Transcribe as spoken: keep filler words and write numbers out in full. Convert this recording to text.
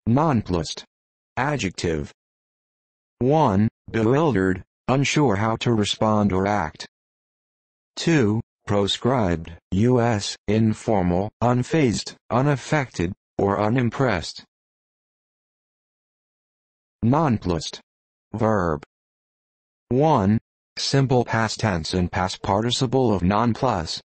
Nonplussed. Adjective. one. Bewildered, unsure how to respond or act. two. Proscribed, U S informal, unfazed, unaffected, or unimpressed. Nonplussed. Verb. one. Simple past tense and past participle of nonplus.